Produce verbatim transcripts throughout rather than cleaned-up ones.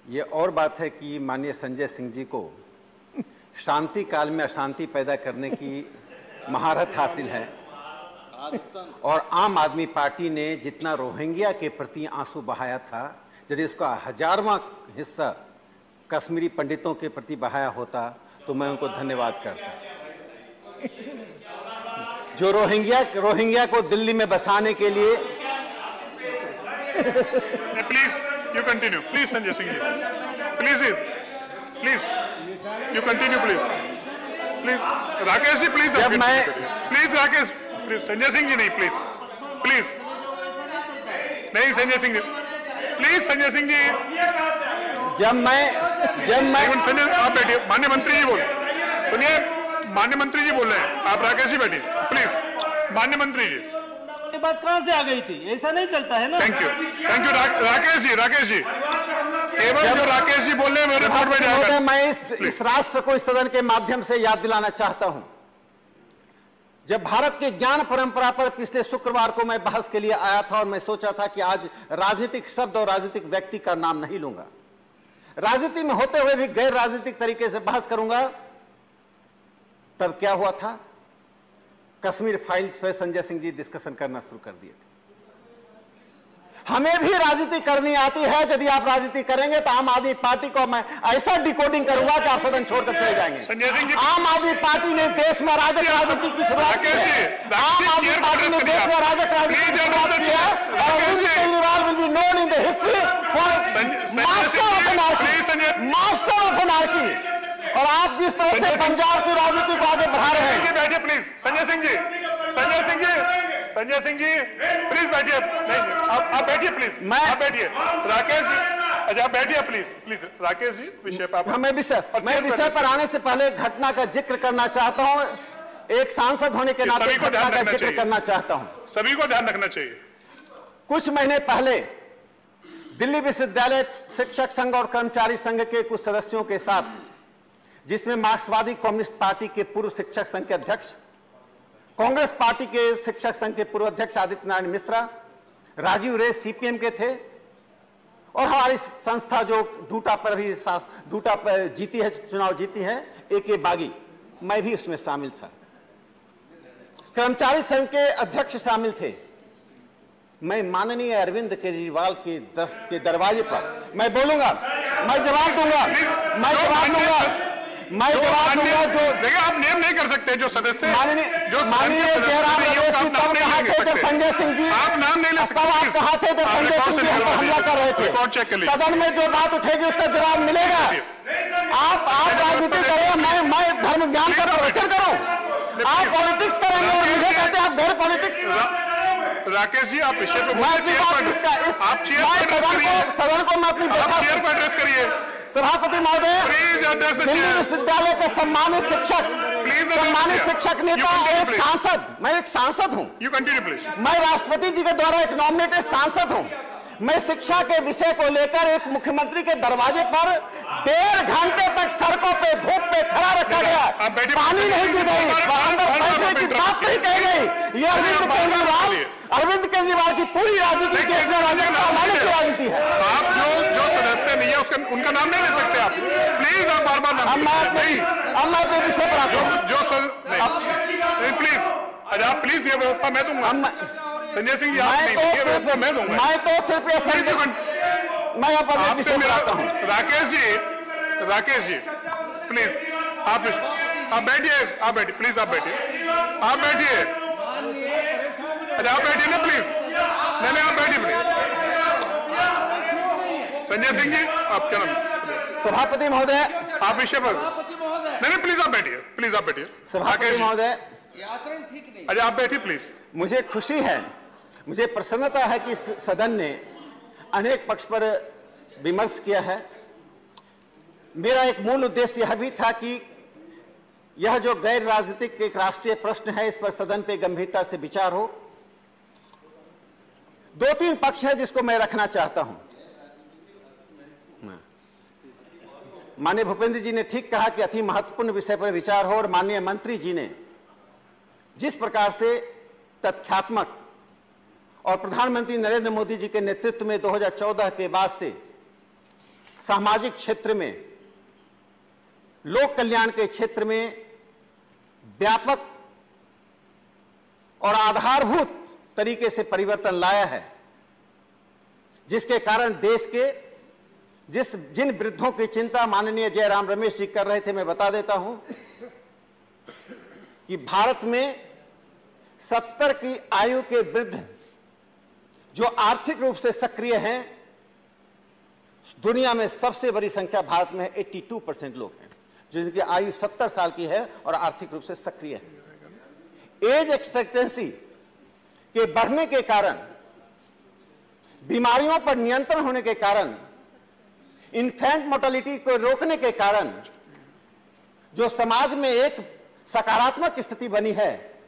ये और बात है कि माननीय संजय सिंह जी को शांति काल में अशांति पैदा करने की महारत हासिल है और आम आदमी पार्टी ने जितना रोहिंग्या के प्रति आंसू बहाया था, यदि उसका हजारवां हिस्सा कश्मीरी पंडितों के प्रति बहाया होता तो मैं उनको धन्यवाद करता। जो रोहिंग्या रोहिंग्या को दिल्ली में बसाने के लिए please you continue please Sanjay Singh ji please please you continue please please Rakesh ji please जब मैं प्लीज राकेश प्लीज संजय सिंह जी नहीं प्लीज प्लीज नहीं संजय सिंह जी प्लीज संजय सिंह जी जब मैं जब मैं संजय आप बैठिए, माननीय मंत्री जी बोल सुनिए, माननीय मंत्री जी बोल रहे हैं, आप राकेश जी बैठिए प्लीज। माननीय मंत्री जी ये बात कहां से आ गई थी? ऐसा नहीं चलता है ना। थैंक यू थैंक यू रा, राकेश जी राकेश जी केवल जो राकेश जी बोल रहे हैं मेरे रिपोर्ट में जाएगा। मैं इस, इस राष्ट्र को इस सदन के माध्यम से याद दिलाना चाहता हूं, जब भारत की ज्ञान परंपरा पर पिछले शुक्रवार को मैं बहस के लिए आया था और मैं सोचा था कि आज राजनीतिक शब्द और राजनीतिक व्यक्ति का नाम नहीं लूंगा, राजनीति में होते हुए भी गैर राजनीतिक तरीके से बहस करूंगा, तब क्या हुआ था? कश्मीर फाइल्स पर संजय सिंह जी डिस्कशन करना शुरू कर दिए थे। हमें भी राजनीति करनी आती है, यदि आप राजनीति करेंगे तो आम आदमी पार्टी को मैं ऐसा डिकोडिंग करूंगा कि आप सदन छोड़कर चले जाएंगे। आम आदमी पार्टी ने देश में अराजक राजनीति की शुरुआत की है, आम आदमी पार्टी ने देश में अराजक राजनीति की शुरुआत की है और Arvind Kejriwal will be known in the history for master of anarchy, master of anarchy. और आप जिस तरह से पंजाब की राजनीति को आगे बढ़ा रहे हैं। बैठिए प्लीज संजय सिंह जी, संजय सिंह जी, संजय सिंह जी प्लीज बैठिए, नहीं आप आप बैठिए प्लीज, मैं आप बैठिए। राकेश जी अच्छा आप बैठिए प्लीज प्लीज राकेश जी विषय पर हमें विषय मैं विषय पर आने से पहले घटना का जिक्र करना चाहता हूं, एक सांसद होने के नाते घटना का जिक्र करना चाहता हूं। सभी को ध्यान रखना चाहिए। कुछ महीने पहले दिल्ली विश्वविद्यालय शिक्षक संघ और कर्मचारी संघ के कुछ सदस्यों के साथ, जिसमें मार्क्सवादी कम्युनिस्ट पार्टी के पूर्व शिक्षक संघ के अध्यक्ष, कांग्रेस पार्टी के शिक्षक संघ के पूर्व अध्यक्ष आदित्य नारायण मिश्रा, राजीव रे सीपीएम के थे और हमारी संस्था जो डूटा पर भी डूटा पर जीती है, चुनाव जीती है, ए के बागी, मैं भी उसमें शामिल था। कर्मचारी संघ के अध्यक्ष शामिल थे। मैं माननीय अरविंद केजरीवाल के दस के दरवाजे पर मैं बोलूंगा, मैं जवाब दूंगा, मैं जवाब दूंगा मैं जवाब दूंगा। जो देखिए आप नेम नहीं कर सकते जो सदस्य माननीय माननीय जयराम रमेश तब कहा थे जब संजय सिंह जी आप नाम नहीं ले सकते, तब आप कहा थे जब संजय सिंह जी हम पर हमला कर रहे थे। सदन में जो बात उठेगी उसका जवाब मिलेगा। आप आप राजनीति करें, मैं मैं धर्म ज्ञान का प्रवचन करूं, आप पॉलिटिक्स करेंगे और मुझे कहते हैं आप गैर पॉलिटिक्स। राकेश जी आप विषय पे मैं इसका इस आप सदन को सदन को मैं अपनी चेयर पर एड्रेस करिए। सभापति महोदय, दिल्ली विश्वविद्यालय के सम्मानित शिक्षक, सम्मानित शिक्षक नेता, एक सांसद, मैं एक सांसद हूं। You continue please. मैं राष्ट्रपति जी के द्वारा एक नॉमिनेटेड सांसद हूं। मैं शिक्षा के विषय को लेकर एक मुख्यमंत्री के दरवाजे पर डेढ़ घंटे तक सड़कों पे धूप पे खड़ा रखा गया, पानी नहीं दी गई, अंदर पैसे की बात नहीं कही गई। ये अरविंद केजरीवाल अरविंद केजरीवाल की पूरी राजनीति देश में राजनीति की राजनीति है। आप जो जो सदस्य नहीं है उसका उनका नाम नहीं ले सकते आप, प्लीज आप बार बार अब मैं अपने विषय पर आता हूँ। जो प्लीज अच्छा आप प्लीज ये व्यवस्था मैं दूंगा। संजय सिंह जी आप मैं तो मैं दूंगा। मैं तो सिर्फ ये मैं अब अपने विषय पर आता हूँ। राकेश जी राकेश जी प्लीज आप आप बैठिए, आप बैठिए प्लीज, आप बैठिए आप बैठिए अच्छा आप बैठिए ना प्लीज। नहीं नहीं आप बैठिए प्लीज। संजय सिंह जी आप क्या नाम? सभापति महोदय आप विषय पर नहीं नहीं प्लीज आप बैठिए, प्लीज आप बैठिए। सभापति महोदय ठीक नहीं। अच्छा आप बैठिए प्लीज। मुझे खुशी है, मुझे प्रसन्नता है कि सदन ने अनेक पक्ष पर विमर्श किया है। मेरा एक मूल उद्देश्य यह भी था कि यह जो गैर राजनीतिक एक राष्ट्रीय प्रश्न है, इस पर सदन पे गंभीरता से विचार हो। दो तीन पक्ष है जिसको मैं रखना चाहता हूं। माननीय भूपेंद्र जी ने ठीक कहा कि अति महत्वपूर्ण विषय पर विचार हो और माननीय मंत्री जी ने जिस प्रकार से तथ्यात्मक और प्रधानमंत्री नरेंद्र मोदी जी के नेतृत्व में दो हज़ार चौदह के बाद से सामाजिक क्षेत्र में, लोक कल्याण के क्षेत्र में व्यापक और आधारभूत तरीके से परिवर्तन लाया है, जिसके कारण देश के जिस जिन वृद्धों की चिंता माननीय जयराम रमेश जी कर रहे थे, मैं बता देता हूं कि भारत में सत्तर की आयु के वृद्ध जो आर्थिक रूप से सक्रिय हैं, दुनिया में सबसे बड़ी संख्या भारत में बयासी परसेंट लोग हैं जिनकी आयु सत्तर साल की है और आर्थिक रूप से सक्रिय है। एज एक्सपेक्टेंसी के बढ़ने के कारण, बीमारियों पर नियंत्रण होने के कारण, इन्फेंट मोर्टेलिटी को रोकने के कारण जो समाज में एक सकारात्मक स्थिति बनी है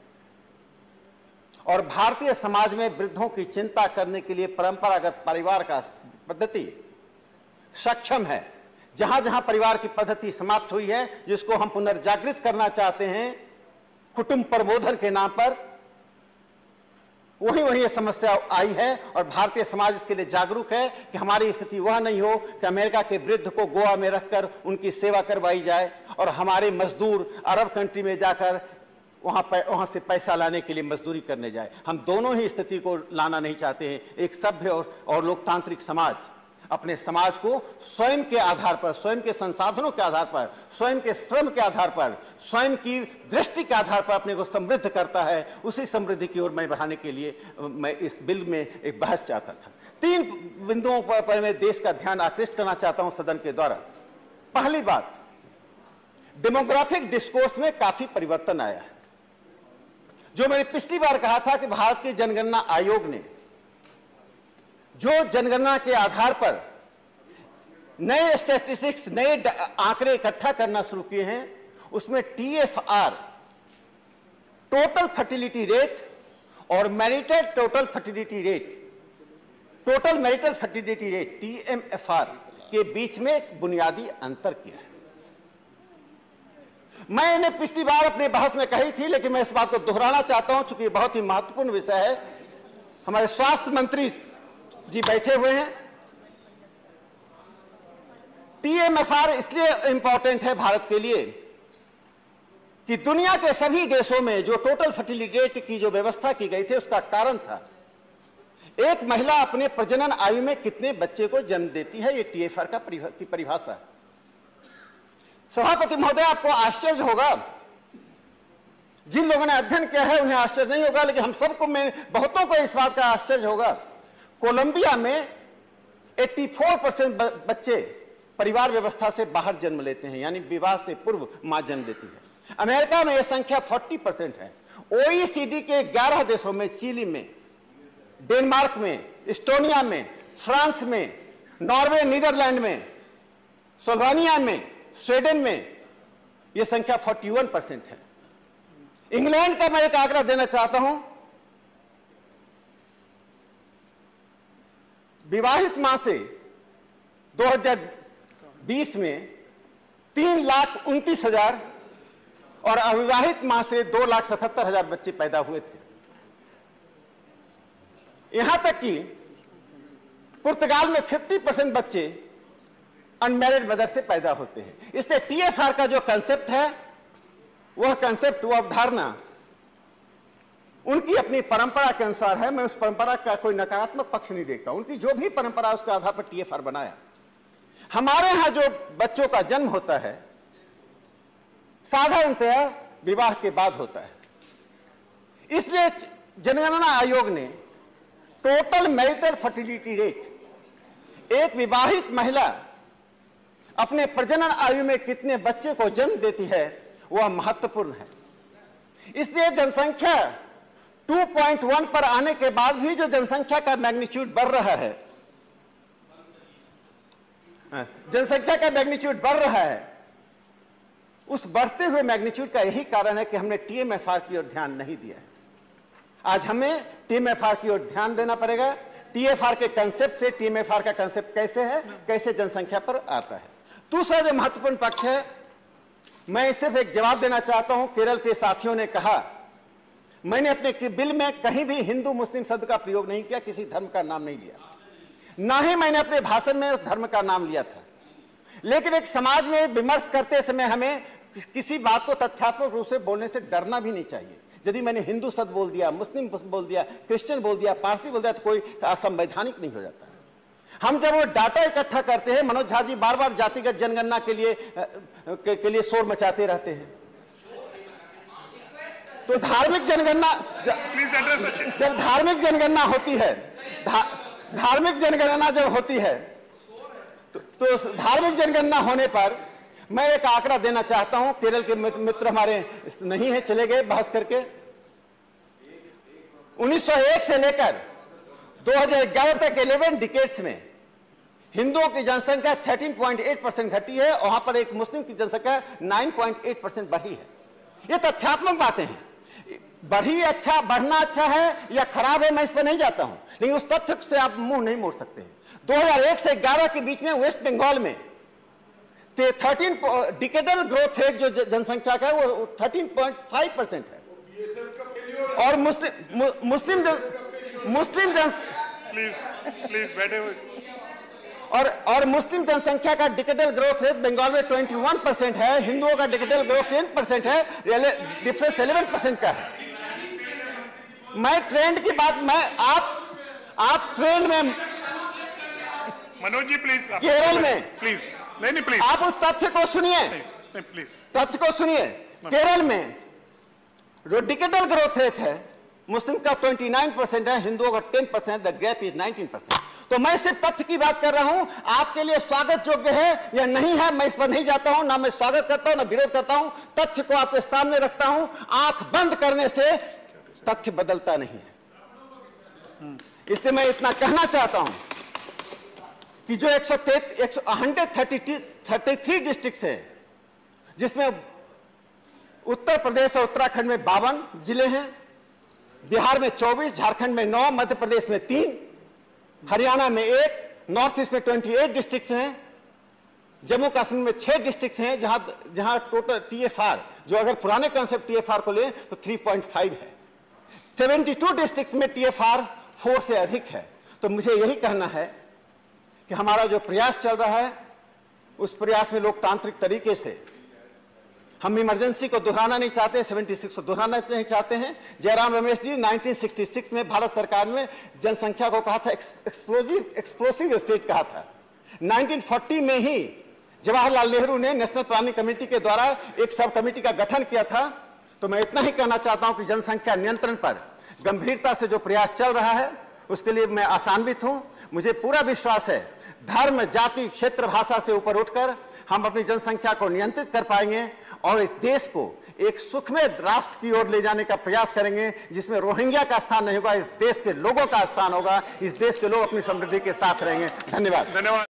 और भारतीय समाज में वृद्धों की चिंता करने के लिए परंपरागत परिवार का पद्धति सक्षम है। जहां जहां परिवार की पद्धति समाप्त हुई है, जिसको हम पुनर्जागृत करना चाहते हैं कुटुंब प्रबोधन के नाम पर, वही वही ये समस्या आई है और भारतीय समाज इसके लिए जागरूक है कि हमारी स्थिति वह नहीं हो कि अमेरिका के वृद्ध को गोवा में रखकर उनकी सेवा करवाई जाए और हमारे मजदूर अरब कंट्री में जाकर वहां वहां से पैसा लाने के लिए मजदूरी करने जाए। हम दोनों ही स्थिति को लाना नहीं चाहते हैं। एक सभ्य और, और लोकतांत्रिक समाज अपने समाज को स्वयं के आधार पर, स्वयं के संसाधनों के आधार पर, स्वयं के श्रम के आधार पर, स्वयं की दृष्टि के आधार पर अपने को समृद्ध करता है। उसी समृद्धि की ओर मैं बढ़ाने के लिए मैं इस बिल में एक बहस चाहता था। तीन बिंदुओं पर, पर मैं देश का ध्यान आकृष्ट करना चाहता हूं सदन के द्वारा। पहली बात, डेमोग्राफिक डिस्कोर्स में काफी परिवर्तन आया है। जो मैंने पिछली बार कहा था कि भारत के जनगणना आयोग ने जो जनगणना के आधार पर नए स्टैटिस्टिक्स, नए आंकड़े इकट्ठा करना शुरू किए हैं, उसमें टीएफआर, टोटल फर्टिलिटी रेट और marital total fertility rate, total marital fertility rate TMFR के बीच में एक बुनियादी अंतर किया है। मैंने पिछली बार अपने बहस में कही थी, लेकिन मैं इस बात को दोहराना चाहता हूं चूंकि बहुत ही महत्वपूर्ण विषय है। हमारे स्वास्थ्य मंत्री जी बैठे हुए हैं। टीएमएफआर इसलिए इंपॉर्टेंट है भारत के लिए कि दुनिया के सभी देशों में जो टोटल फर्टिलिटी रेट की जो व्यवस्था की गई थी, उसका कारण था एक महिला अपने प्रजनन आयु में कितने बच्चे को जन्म देती है। ये टीएफआर का की परिभाषा है। सभापति महोदय, आपको आश्चर्य होगा, जिन लोगों ने अध्ययन किया है उन्हें आश्चर्य नहीं होगा, लेकिन हम सबको, में बहुतों को इस बात का आश्चर्य होगा। कोलंबिया में चौरासी परसेंट बच्चे परिवार व्यवस्था से बाहर जन्म लेते हैं, यानी विवाह से पूर्व मां जन्म देती है। अमेरिका में यह संख्या चालीस परसेंट है। ओईसीडी के ग्यारह देशों में, चिली में, डेनमार्क में, इस्टोनिया में, फ्रांस में, नॉर्वे, नीदरलैंड में, स्लोवेनिया में, स्वीडन में यह संख्या इकतालीस परसेंट है। इंग्लैंड का मैं एक आंकड़ा देना चाहता हूं। विवाहित मां से दो हज़ार बीस में तीन लाख उनतीस हजार और अविवाहित मां से दो लाख सतहत्तर हजार बच्चे पैदा हुए थे। यहां तक कि पुर्तगाल में पचास परसेंट बच्चे अनमैरिड मदर से पैदा होते हैं। इससे टीएफआर का जो कंसेप्ट है, वह कंसेप्ट, वह अवधारणा उनकी अपनी परंपरा के अनुसार है। मैं उस परंपरा का कोई नकारात्मक पक्ष नहीं देखता। उनकी जो भी परंपरा, उसके आधार पर टीएफआर बनाया। हमारे यहां जो बच्चों का जन्म होता है साधारणतया विवाह के बाद होता है। इसलिए जनगणना आयोग ने टोटल मैरिटल फर्टिलिटी रेट, एक विवाहित महिला अपने प्रजनन आयु में कितने बच्चे को जन्म देती है, वह महत्वपूर्ण है। इसलिए जनसंख्या दो पॉइंट एक पर आने के बाद भी जो जनसंख्या का मैग्नीट्यूड बढ़ रहा है, जनसंख्या का मैग्नीट्यूड बढ़ रहा है, उस बढ़ते हुए मैग्नीट्यूड का यही कारण है कि हमने टीएमएफआर की ओर ध्यान नहीं दिया है। आज हमें टीएमएफआर की ओर ध्यान देना पड़ेगा। टीएफआर के कंसेप्ट से, टीएमएफआर का कंसेप्ट कैसे है, कैसे जनसंख्या पर आता है। दूसरा जो महत्वपूर्ण पक्ष है, मैं सिर्फ एक जवाब देना चाहता हूं। केरल के साथियों ने कहा, मैंने अपने बिल में कहीं भी हिंदू मुस्लिम शब्द का प्रयोग नहीं किया, किसी धर्म का नाम नहीं लिया, ना ही मैंने अपने भाषण में उस धर्म का नाम लिया था। लेकिन एक समाज में विमर्श करते समय हमें किसी बात को तथ्यात्मक रूप से बोलने से डरना भी नहीं चाहिए। यदि मैंने हिंदू शब्द बोल दिया, मुस्लिम बोल दिया, क्रिश्चियन बोल दिया, पारसी बोल दिया, तो कोई असंवैधानिक नहीं हो जाता। हम जब वो डाटा इकट्ठा करते हैं, मनोज झा जी बार बार जातिगत जनगणना के लिए के, के लिए शोर मचाते रहते हैं। तो धार्मिक जनगणना जब, जब धार्मिक जनगणना होती है, धा, धार्मिक जनगणना जब होती है तो, तो धार्मिक जनगणना होने पर मैं एक आंकड़ा देना चाहता हूं। केरल के मित्र हमारे नहीं है, चले गए बहस करके। उन्नीस सौ एक से लेकर दो हज़ार ग्यारह तक इलेवन डिकेड्स में हिंदुओं की जनसंख्या तेरह पॉइंट आठ परसेंट घटी है, वहां पर एक मुस्लिम की जनसंख्या नौ पॉइंट आठ परसेंट बढ़ी है। ये तथ्यात्मक बातें हैं। बढ़ी अच्छा, बढ़ना अच्छा है या खराब है, मैं इस पर नहीं जाता हूं, लेकिन उस तथ्य से आप मुंह नहीं मोड़ सकते हैं। दो हज़ार एक से ग्यारह के बीच में वेस्ट बंगाल में तेरह डिकेडल ग्रोथ रेट जो जनसंख्या का है वो तेरह पॉइंट पाँच परसेंट है। और मुस्लिम मुस्लिम मुस्लिम जन प्लीज प्लीज बैठे हुए और और मुस्लिम जनसंख्या का डिकेडल ग्रोथ रेट बंगाल में इक्कीस परसेंट है, हिंदुओं का डिकेडल ग्रोथ दस परसेंट है, डिफरेंस ग्यारह परसेंट का है। मैं ट्रेंड की बात मैं आप आप ट्रेंड में मनोज जी प्लीज केरल में प्लीज नहीं नहीं प्लीज आप उस तथ्य को सुनिए, प्लीज तथ्य को सुनिए। केरल में जो डिकेडल ग्रोथ रेट है मुस्लिम का उनतीस परसेंट है, हिंदुओं का दस परसेंट, द गैप इज उन्नीस परसेंट। तो मैं सिर्फ तथ्य की बात कर रहा हूं, आपके लिए स्वागत योग्य है या नहीं है मैं इस पर नहीं जाता हूं, ना मैं स्वागत करता हूं ना विरोध करता हूं। तथ्य को आपके सामने रखता हूं। आंख बंद करने से तथ्य बदलता नहीं है। इसलिए मैं इतना कहना चाहता हूं कि जो एक सौ तैंतीस डिस्ट्रिक्ट है, जिसमें उत्तर प्रदेश और उत्तराखंड में बावन जिले हैं, बिहार में चौबीस, झारखंड में नौ, मध्य प्रदेश में तीन, हरियाणा में एक, नॉर्थ ईस्ट में अट्ठाईस डिस्ट्रिक्ट हैं, जम्मू कश्मीर में छह डिस्ट्रिक्ट हैं, जहां जहां टोटल टीएफआर जो अगर पुराने कॉन्सेप्ट टीएफआर को लें तो तीन पॉइंट पाँच है। बहत्तर डिस्ट्रिक्ट में टीएफआर चार से अधिक है। तो मुझे यही कहना है कि हमारा जो प्रयास चल रहा है उस प्रयास में लोकतांत्रिक तरीके से हम इमरजेंसी को दोहराना नहीं चाहते, छिहत्तर को दोहराना नहीं चाहते हैं। जयराम रमेश जी उन्नीस सौ छियासठ में भारत सरकार ने जनसंख्या को कहा था एक्सप्लोसिव एक्सप्लोसिव स्टेट कहा था। उन्नीस सौ चालीस में ही जवाहरलाल नेहरू ने नेशनल प्लानिंग कमेटी के द्वारा एक सब कमेटी का गठन किया था। तो मैं इतना ही कहना चाहता हूं कि जनसंख्या नियंत्रण पर गंभीरता से जो प्रयास चल रहा है उसके लिए मैं आशान्वित हूं। मुझे पूरा विश्वास है धर्म, जाति, क्षेत्र, भाषा से ऊपर उठकर हम अपनी जनसंख्या को नियंत्रित कर पाएंगे और इस देश को एक सुखमय राष्ट्र की ओर ले जाने का प्रयास करेंगे, जिसमें रोहिंग्या का स्थान नहीं होगा, इस देश के लोगों का स्थान होगा, इस देश के लोग अपनी समृद्धि के साथ रहेंगे। धन्यवाद। धन्यवाद।